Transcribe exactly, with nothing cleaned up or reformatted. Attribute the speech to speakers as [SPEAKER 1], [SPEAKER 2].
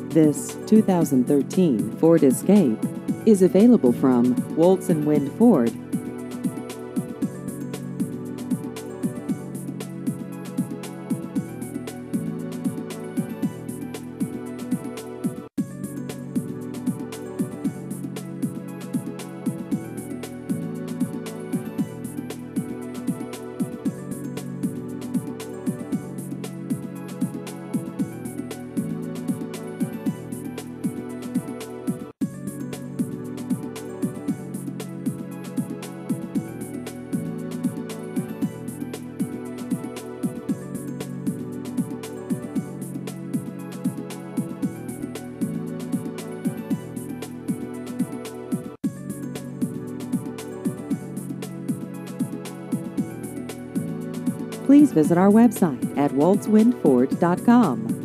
[SPEAKER 1] This two thousand thirteen Ford Escape is available from Woltz and Wind Ford. Please visit our website at woltz wind ford dot com.